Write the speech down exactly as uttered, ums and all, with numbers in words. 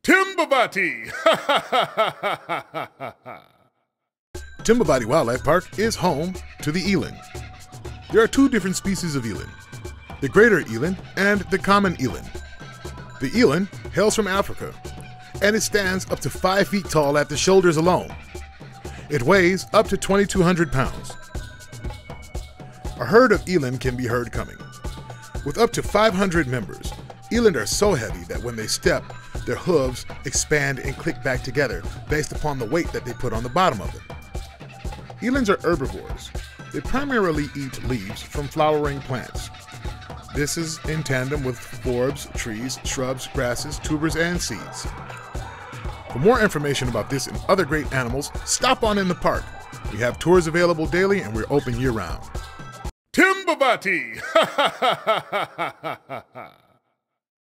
Timbavati! Timbavati Wildlife Park is home to the eland. There are two different species of eland, the greater eland and the common eland. The eland hails from Africa, and it stands up to five feet tall at the shoulders alone. It weighs up to twenty-two hundred pounds. A herd of eland can be heard coming. With up to five hundred members, eland are so heavy that when they step, their hooves expand and click back together based upon the weight that they put on the bottom of them. Elands are herbivores. They primarily eat leaves from flowering plants. This is in tandem with forbs, trees, shrubs, grasses, tubers, and seeds. For more information about this and other great animals, stop on in the park. We have tours available daily and we're open year-round. Timbavati!